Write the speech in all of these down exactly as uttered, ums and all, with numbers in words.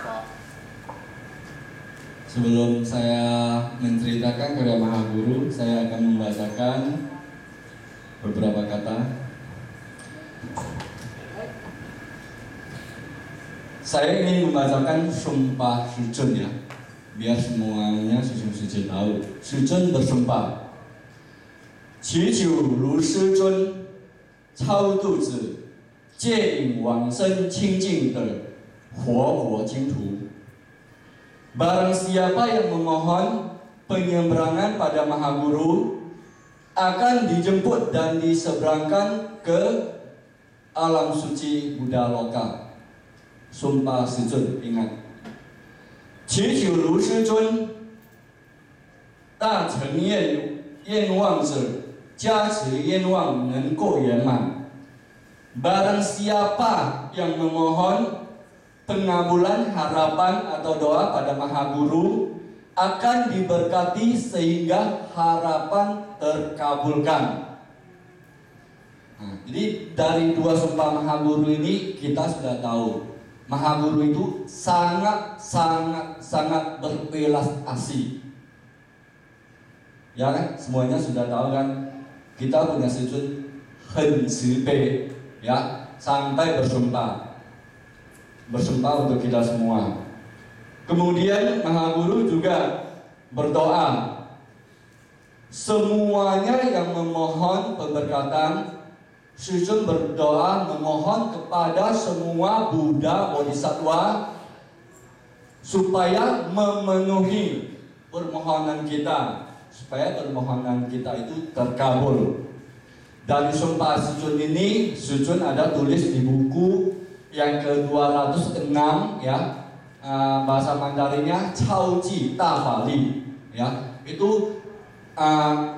Sebelum saya menceritakan karya Mahaguru, saya akan membacakan beberapa kata. Saya ingin membacakan sumpah Shijun ya, biar semuanya Shijun tahu. Shijun bersumpah, 祈求如师尊超度子，戒引往生清净的活佛净土。 Barang siapa yang memohon penyeberangan pada Mahaguru akan dijemput dan diseberangkan ke alam suci Buddha Loka. Sumpah Shijun, ingat. 祈求如师尊大成愿愿望者加持愿望能够圆满。Barang siapa yang memohon pengabulan harapan atau doa pada Mahaguru akan diberkati sehingga harapan terkabulkan. Nah, jadi dari dua sumpah Mahaguru ini kita sudah tahu Mahaguru itu sangat sangat sangat berbelas asih. Ya kan, semuanya sudah tahu kan, kita punya Shijun Hen Cibei ya, sampai bersumpah. Bersumpah untuk kita semua. Kemudian Mahaguru juga berdoa, semuanya yang memohon pemberkatan, Shijun berdoa memohon kepada semua Buddha Bodhisattva supaya memenuhi permohonan kita, supaya permohonan kita itu terkabul. Dari sumpah Shijun ini, Shijun ada tulis di buku yang ke dua ratus enam ya, uh, bahasa Mandarinnya Cao Ji Da Fa Li ya, itu uh,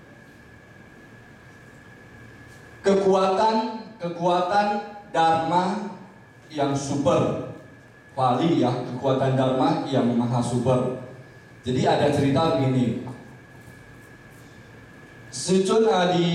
kekuatan kekuatan Dharma yang super, Fali ya, kekuatan Dharma yang maha super. Jadi ada cerita begini, Shijun uh, di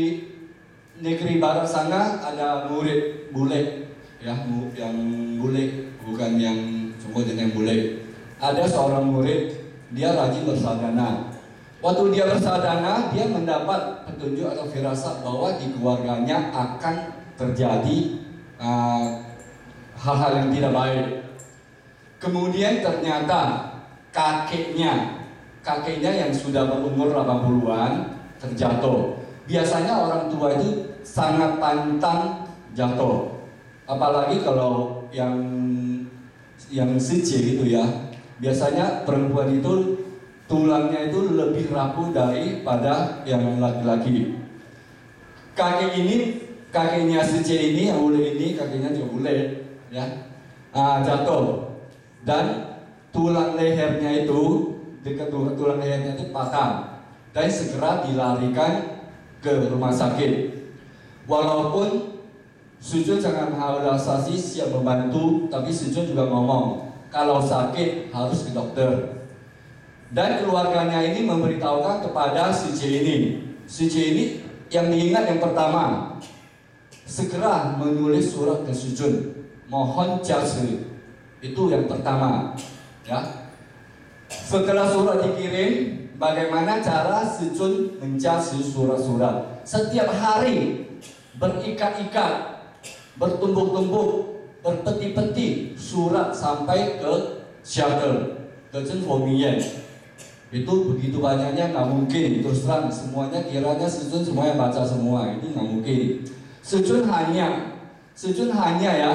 negeri barat sana ada murid bule ya, yang bule, bukan yang sebutin yang bule. Ada seorang murid, dia rajin bersadana. Waktu dia bersadana, dia mendapat petunjuk atau firasat bahwa di keluarganya akan terjadi uh, hal-hal yang tidak baik. Kemudian ternyata kakeknya, kakeknya yang sudah berumur delapan puluhan terjatuh. Biasanya orang tua itu sangat pantang jatuh. Apalagi kalau yang yang siji gitu ya, biasanya perempuan itu tulangnya itu lebih rapuh daripada yang laki-laki. Kakek ini, kakeknya siji ini, yang bule ini, kakeknya juga bule ya, ah, jatuh dan tulang lehernya itu, dekat tulang lehernya itu patah dan segera dilarikan ke rumah sakit. Walaupun Shijun jangan haulasasi siap membantu, tapi Shijun juga ngomong kalau sakit harus ke dokter. Dan keluarganya ini memberitahukan kepada si J ini, si J ini yang diingat yang pertama, segera menulis surat ke Shijun, mohon jasa. Itu yang pertama, ya. Setelah surat dikirim, bagaimana cara Shijun menjasa surat-surat? Setiap hari berikat-ikat, bertumbuk-tumbuk, berpeti-peti surat sampai ke shelter, ke Zhenfo-miyan. Itu begitu banyaknya, nggak mungkin. Terus terang semuanya kiranya Shijun semuanya baca semua, itu nggak mungkin. Shijun hanya, Shijun hanya ya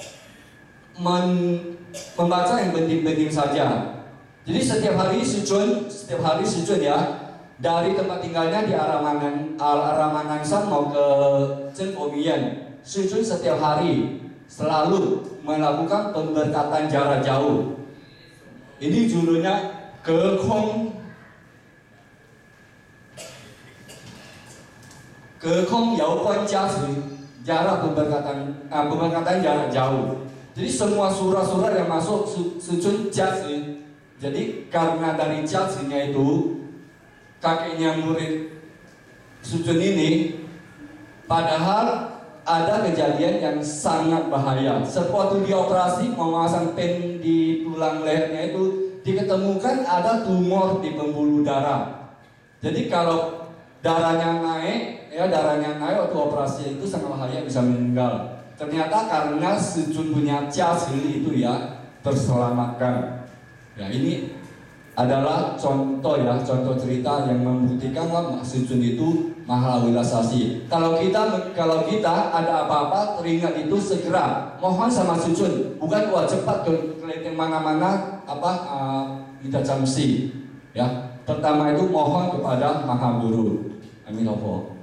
men, membaca yang penting-penting saja. Jadi setiap hari Shijun, setiap hari Shijun ya, dari tempat tinggalnya di arah Manan, arah Mananshan mau ke Zhenfo-miyan. Shijun setiap hari selalu melakukan pemberkatan jarak jauh. Ini judulnya Gekong Gekong Yaoguan Jiaci, jarak pemberkatan, uh, pemberkatan jarak jauh. Jadi semua surah-surah yang masuk Shijun Jiaci. Jadi karena dari Jiaci-nya itu, kakeknya murid Shijun ini, padahal ada kejadian yang sangat bahaya. Sewaktu dioperasi memasang pen di tulang lehernya itu diketemukan ada tumor di pembuluh darah. Jadi kalau darahnya naik, ya darahnya naik waktu operasi itu sangat bahaya, bisa meninggal. Ternyata karena Sejun punya jas itu ya terselamatkan. Ya ini adalah contoh ya, contoh cerita yang membuktikan bahwa Sejun itu Mahawilasasi. Kalau kita kalau kita ada apa-apa teringat itu segera mohon sama Sejun, bukan wah cepat ke kelenteng mana-mana apa uh, kita jamsi. Ya, pertama itu mohon kepada Maha Guru. Amin.